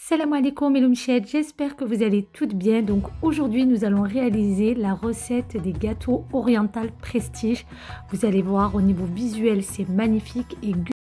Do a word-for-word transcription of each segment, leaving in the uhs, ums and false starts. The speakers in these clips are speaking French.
Salam alaikum et Mchad, j'espère que vous allez toutes bien. Donc aujourd'hui nous allons réaliser la recette des gâteaux oriental prestige. Vous allez voir au niveau visuel c'est magnifique et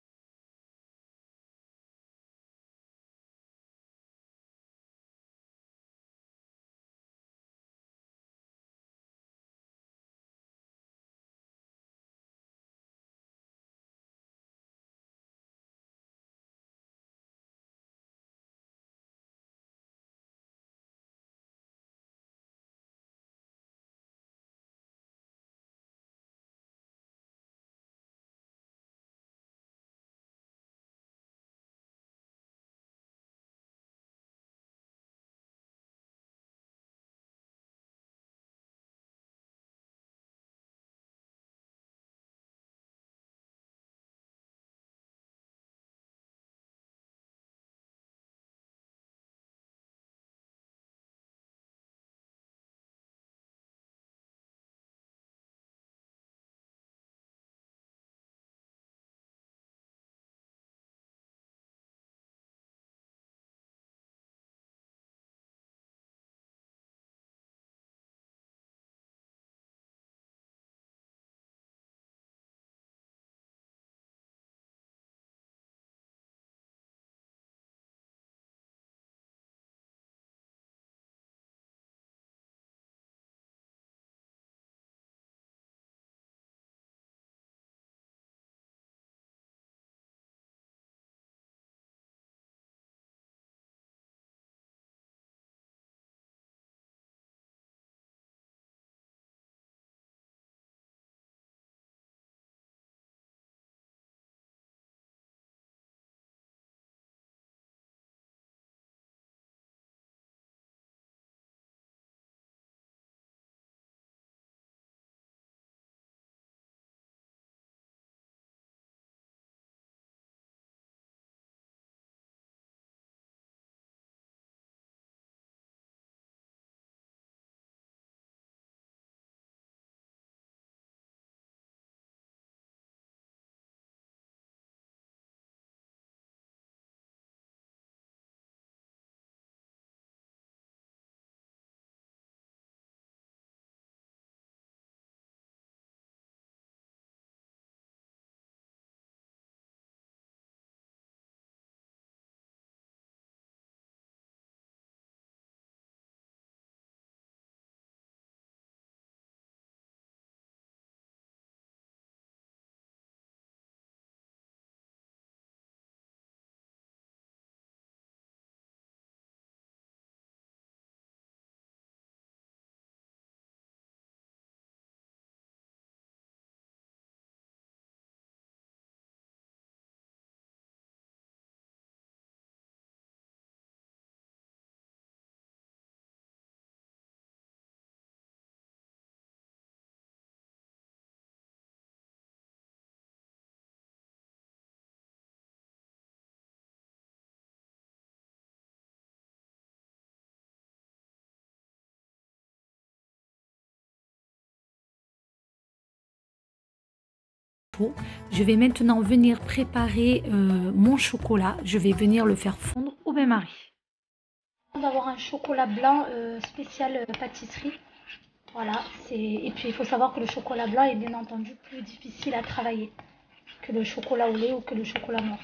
je vais maintenant venir préparer euh, mon chocolat. Je vais venir le faire fondre au bain-marie. D'avoir un chocolat blanc euh, spécial euh, pâtisserie. Voilà, c'est et puis il faut savoir que le chocolat blanc est bien entendu plus difficile à travailler que le chocolat au lait ou que le chocolat noir.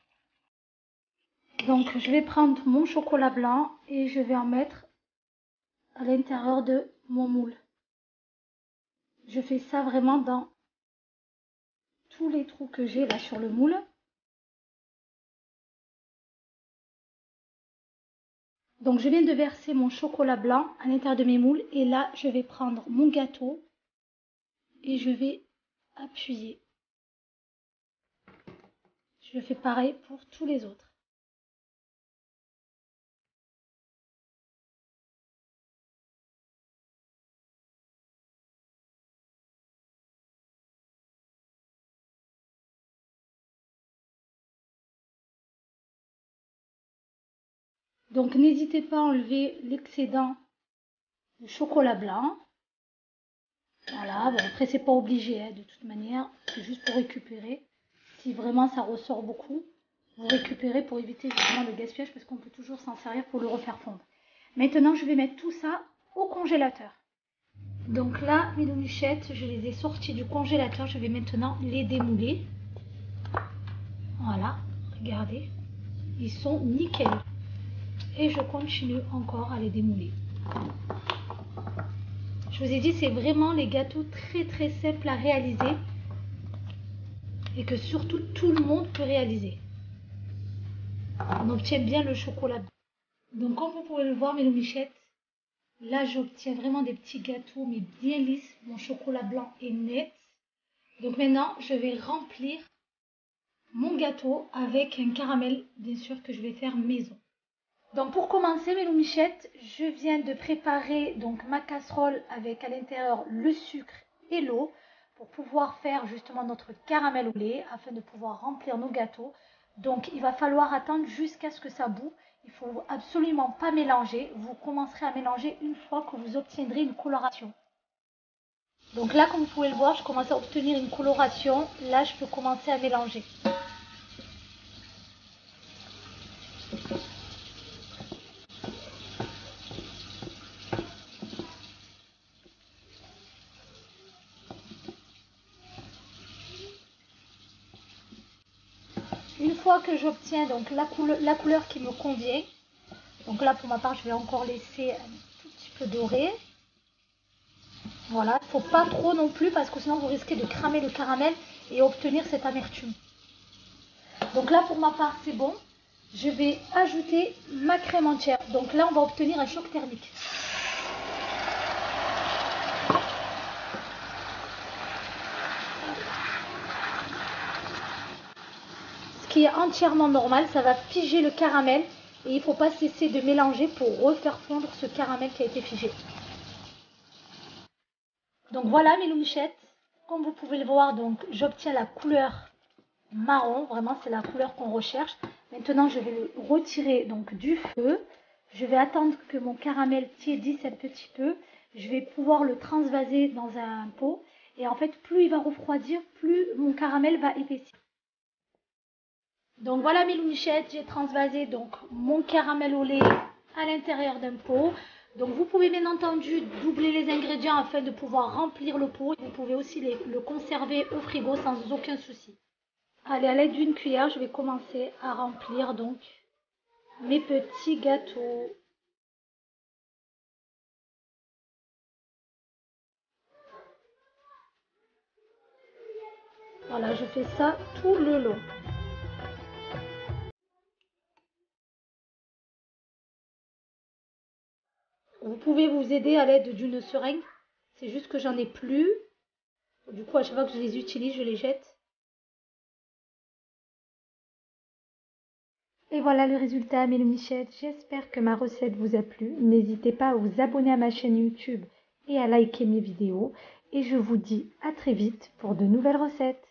Donc je vais prendre mon chocolat blanc et je vais en mettre à l'intérieur de mon moule. Je fais ça vraiment dans tous les trous que j'ai là sur le moule. Donc je viens de verser mon chocolat blanc à l'intérieur de mes moules et là je vais prendre mon gâteau et je vais appuyer. Je fais pareil pour tous les autres. Donc n'hésitez pas à enlever l'excédent de chocolat blanc. Voilà, bon, après c'est pas obligé hein, de toute manière, c'est juste pour récupérer. Si vraiment ça ressort beaucoup, vous récupérez pour éviter justement le gaspillage parce qu'on peut toujours s'en servir pour le refaire fondre. Maintenant, je vais mettre tout ça au congélateur. Donc là, mes loumichettes, je les ai sortis du congélateur. Je vais maintenant les démouler. Voilà, regardez. Ils sont nickel. Et je continue encore à les démouler. Je vous ai dit, c'est vraiment les gâteaux très très simples à réaliser. Et que surtout tout le monde peut réaliser. On obtient bien le chocolat. Donc comme vous pouvez le voir, mes loumichettes, là j'obtiens vraiment des petits gâteaux mais bien lisses. Mon chocolat blanc est net. Donc maintenant je vais remplir mon gâteau avec un caramel, bien sûr, que je vais faire maison. Donc pour commencer, mes loumichettes, je viens de préparer donc ma casserole avec à l'intérieur le sucre et l'eau pour pouvoir faire justement notre caramel au lait afin de pouvoir remplir nos gâteaux. Donc il va falloir attendre jusqu'à ce que ça bout. Il ne faut absolument pas mélanger. Vous commencerez à mélanger une fois que vous obtiendrez une coloration. Donc là, comme vous pouvez le voir, je commence à obtenir une coloration. Là, je peux commencer à mélanger. Une fois que j'obtiens donc la couleur, la couleur qui me convient, donc là pour ma part je vais encore laisser un tout petit peu doré. Voilà, il ne faut pas trop non plus parce que sinon vous risquez de cramer le caramel et obtenir cette amertume. Donc là pour ma part c'est bon. Je vais ajouter ma crème entière. Donc là on va obtenir un choc thermique. Ce qui est entièrement normal, ça va figer le caramel et il ne faut pas cesser de mélanger pour refaire fondre ce caramel qui a été figé. Donc voilà mes loumichettes, comme vous pouvez le voir, donc j'obtiens la couleur marron, vraiment c'est la couleur qu'on recherche. Maintenant je vais le retirer donc du feu, je vais attendre que mon caramel tiédisse un petit peu, je vais pouvoir le transvaser dans un pot et en fait plus il va refroidir, plus mon caramel va épaissir. Donc voilà mes loumichettes, j'ai transvasé donc mon caramel au lait à l'intérieur d'un pot. Donc vous pouvez bien entendu doubler les ingrédients afin de pouvoir remplir le pot. Vous pouvez aussi les, le conserver au frigo sans aucun souci. Allez, à l'aide d'une cuillère, je vais commencer à remplir donc mes petits gâteaux. Voilà, je fais ça tout le long. Vous pouvez vous aider à l'aide d'une seringue. C'est juste que j'en ai plus. Du coup, à chaque fois que je les utilise, je les jette. Et voilà le résultat, mes loumichettes. J'espère que ma recette vous a plu. N'hésitez pas à vous abonner à ma chaîne YouTube et à liker mes vidéos. Et je vous dis à très vite pour de nouvelles recettes.